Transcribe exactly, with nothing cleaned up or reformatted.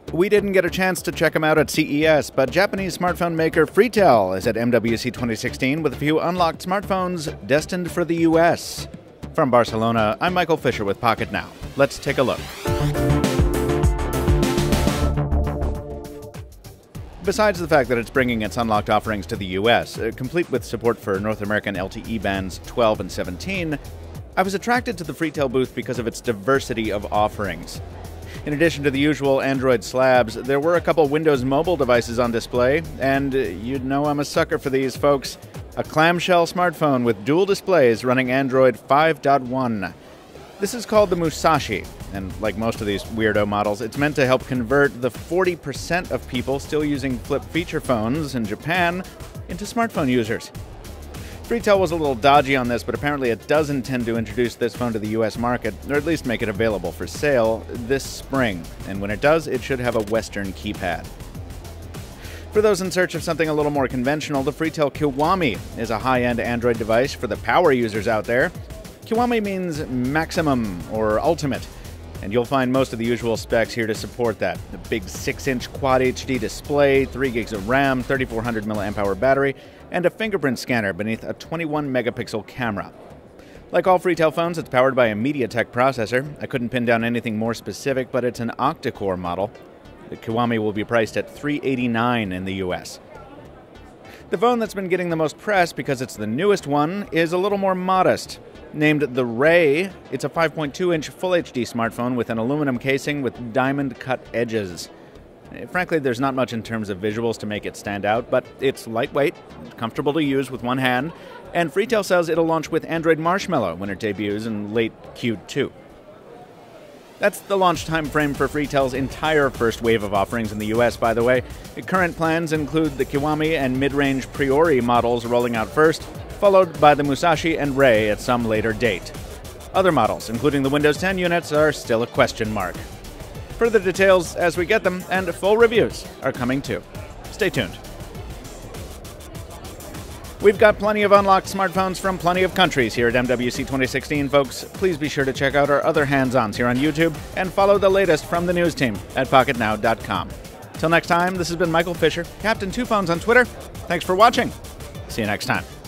We didn't get a chance to check them out at C E S, but Japanese smartphone maker Freetel is at M W C twenty sixteen with a few unlocked smartphones destined for the U S. From Barcelona, I'm Michael Fisher with Pocket Now. Let's take a look. Besides the fact that it's bringing its unlocked offerings to the U S, uh, complete with support for North American L T E bands twelve and seventeen, I was attracted to the Freetel booth because of its diversity of offerings. In addition to the usual Android slabs, there were a couple Windows mobile devices on display, and uh, you'd know I'm a sucker for these, folks. A clamshell smartphone with dual displays running Android five point one. This is called the Musashi, and like most of these weirdo models, it's meant to help convert the forty percent of people still using flip feature phones in Japan into smartphone users. Freetel was a little dodgy on this, but apparently it does intend to introduce this phone to the U S market, or at least make it available for sale, this spring. And when it does, it should have a Western keypad. For those in search of something a little more conventional, the Freetel Kiwami is a high-end Android device for the power users out there. Kiwami means maximum or ultimate, and you'll find most of the usual specs here to support that. A big six inch Quad H D display, three gigs of RAM, thirty-four hundred milliamp hour battery, and a fingerprint scanner beneath a twenty-one megapixel camera. Like all Freetel phones, it's powered by a MediaTek processor. I couldn't pin down anything more specific, but it's an octa-core model. The Kiwami will be priced at three hundred eighty-nine dollars in the U S. The phone that's been getting the most press because it's the newest one is a little more modest. Named the Ray, it's a five point two inch Full H D smartphone with an aluminum casing with diamond-cut edges. Frankly, there's not much in terms of visuals to make it stand out, but it's lightweight, comfortable to use with one hand, and Freetel says it'll launch with Android Marshmallow when it debuts in late Q two. That's the launch time frame for Freetel's entire first wave of offerings in the U S, by the way. Current plans include the Kiwami and mid-range Priori models rolling out first, followed by the Musashi and Ray at some later date. Other models, including the Windows ten units, are still a question mark. Further details as we get them, and full reviews are coming too. Stay tuned. We've got plenty of unlocked smartphones from plenty of countries here at M W C twenty sixteen, folks. Please be sure to check out our other hands-ons here on YouTube and follow the latest from the news team at pocket now dot com. Till next time, this has been Michael Fisher, Captain Two Phones on Twitter. Thanks for watching. See you next time.